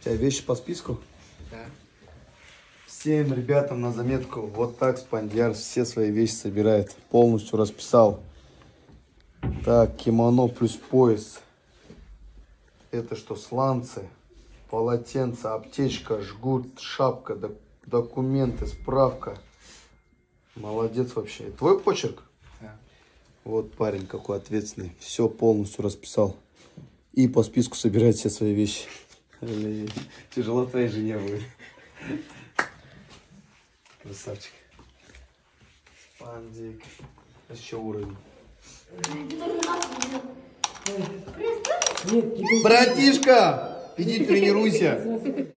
У тебя вещи по списку? Да. Всем ребятам на заметку. Вот так Спандиар все свои вещи собирает. Полностью расписал. Так, кимоно плюс пояс. Это что, сланцы, полотенце, аптечка, жгут, шапка, документы, справка. Молодец вообще. Твой почерк? Да. Вот парень какой ответственный. Все полностью расписал. И по списку собирает все свои вещи. Тяжело твоей жене будет. Красавчик. Спандик. Еще уровень. Братишка, иди тренируйся.